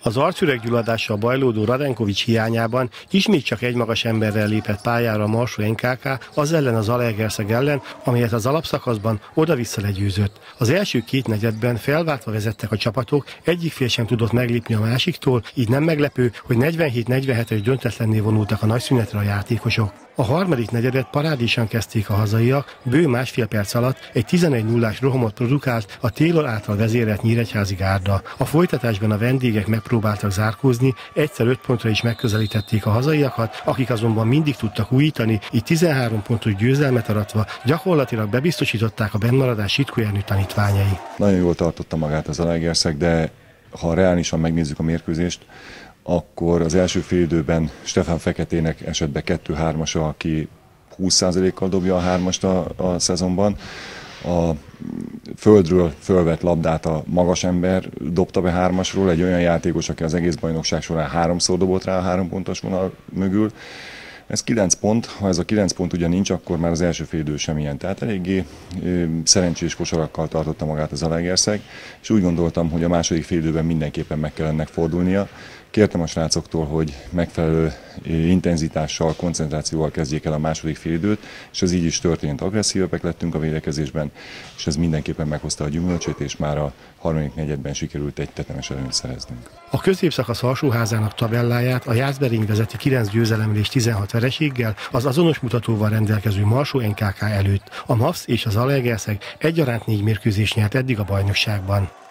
Az arcüreggyulladással bajlódó Radenkovics hiányában ismét csak egy magas emberrel lépett pályára a Marsó NKK az ellen az Zalaegerszeg ellen, amelyet az alapszakaszban oda-vissza legyőzött. Az első két negyedben felváltva vezettek a csapatok, egyik fél sem tudott meglépni a másiktól, így nem meglepő, hogy 47-47-es döntetlenné vonultak a nagyszünetre a játékosok. A harmadik negyedet parádésan kezdték a hazaiak, bő másfél perc alatt egy 11-0-ás rohamot produkált a Taylor által vezérelt nyíregyházi gárda. A folytatásban a vendégek megpróbáltak zárkózni, egyszer 5 pontra is megközelítették a hazaiakat, akik azonban mindig tudtak újítani, így 13 pontos győzelmet aratva gyakorlatilag bebiztosították a bennmaradás Sitkó Ernő tanítványai. Nagyon jól tartotta magát az Zalaegerszeg, de ha reálisan megnézzük a mérkőzést, akkor az első félidőben Stefán Feketének esett be 2-3-asa, aki 20%-kal dobja a 3-ast a szezonban. A földről fölvett labdát a magas ember dobta be 3-asról, egy olyan játékos, aki az egész bajnokság során 3-szor dobott rá a 3 pontos vonal mögül. Ez 9 pont, ha ez a 9 pont ugye nincs, akkor már az első félidő sem ilyen. Tehát eléggé szerencsés kosarakkal tartotta magát az Zalaegerszeg, és úgy gondoltam, hogy a második félidőben mindenképpen meg kell ennek fordulnia. Kértem a srácoktól, hogy megfelelő intenzitással, koncentrációval kezdjék el a második félidőt, és ez így is történt. Agresszívebbek lettünk a védekezésben, és ez mindenképpen meghozta a gyümölcsét, és már a harmadik negyedben sikerült egy tetemes előnyt szereznünk. A középszakasz alsóházának tabelláját a Jászberény vezeti 9 győzelemmel és 16 vereséggel az azonos mutatóval rendelkező Marsó NKK előtt. A MAVSZ és az Zalaegerszeg egyaránt 4 mérkőzést nyert eddig a bajnokságban.